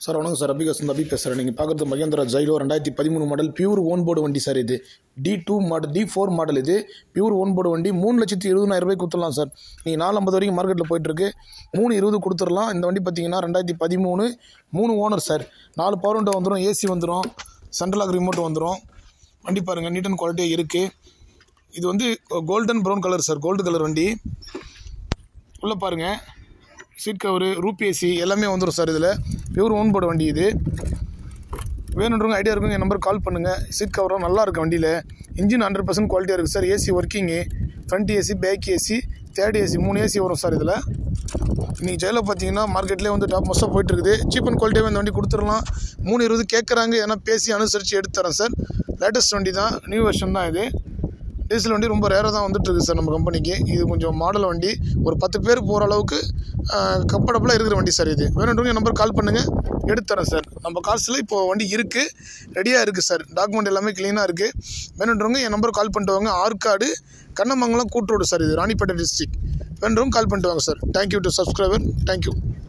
Sir வணக்கம் sir. அபி பேசுகிறேன். நீங்கள் பார்க்குறது Mahindra Xylo 2013 model pure own board வண்டி சார். இது D2 மாடல் D4 மாடல். இது பியூர் ஓன் போர்டு வண்டி. 3,20,000 ரூபாய் கொடுத்துடலாம் சார். நீங்கள் 450 வரைக்கும் மார்க்கெட்டில் போயிட்டுருக்கு. 3,20 கொடுத்துடலாம். இந்த வண்டி பார்த்தீங்கன்னா 2013 3 ஓனர் சார். 4 பவர் விண்டோ வந்துடும், ஏசி வந்துடும், சென்ட்ரல் லாக் ரிமோட் வந்துடும். வண்டி பாருங்கள், நீட் அண்ட் குவாலிட்டியாக இருக்குது. இது வந்து golden brown colour sir, gold colour வண்டி. உள்ளே பாருங்கள், சீட் கவரு, ரூப் ஏசி எல்லாமே வந்துடும் சார். இதில் பியூர் ஓன் போர்டு வண்டி. இது வேணுன்றவங்க ஐடியா இருக்குங்க, என் நம்பர் கால் பண்ணுங்கள். சீட் கவரும் நல்லா இருக்குது வண்டியில். இன்ஜின் 100% குவாலிட்டியாக இருக்குது sir. AC working, front AC, back AC, third AC, 3 AC வரும் சார். இதில் இன்றைக்கி ஜெயில பார்த்தீங்கன்னா மார்க்கெட்லேயே வந்து டாப் மோஸ்ட்டாக போயிட்டுருக்குது. சீப் அண்ட் குவாலிட்டியாக இந்த வண்டி கொடுத்துடலாம். 3,20 கேட்குறாங்க, ஏன்னா பேசி அனுசரித்து எடுத்து தரேன் சார். லேட்டஸ்ட் வண்டி தான், நியூ வெர்ஷன் தான். இது டீசல் வண்டி ரொம்ப ரேராக தான் வந்துட்டுருக்கு சார் நம்ம கம்பெனிக்கு. இது கொஞ்சம் மாடல் வண்டி, ஒரு 10 பேர் போகிற அளவுக்கு கம்ஃபர்டபுளாக இருக்கிற வண்டி சார். இது வேணுன்றவங்க என் நம்பர் கால் பண்ணுங்கள், எடுத்துறேன் சார். நம்ம காசில் இப்போது வண்டி இருக்குது, ரெடியாக இருக்குது சார். டாக்குமெண்ட் எல்லாமே க்ளீனாக இருக்குது. வேணுன்றவங்க என் நம்பர் கால் பண்ணிட்டு வாங்க. ஆற்காடு கண்ணமங்கலம் கூட்டு ரோடு சார். இது ராணிப்பேட்டை டிஸ்ட்ரிக்ட். வேணுன்றவங்க கால் பண்ணிட்டு வாங்க sir. Thank you to subscriber. Thank you.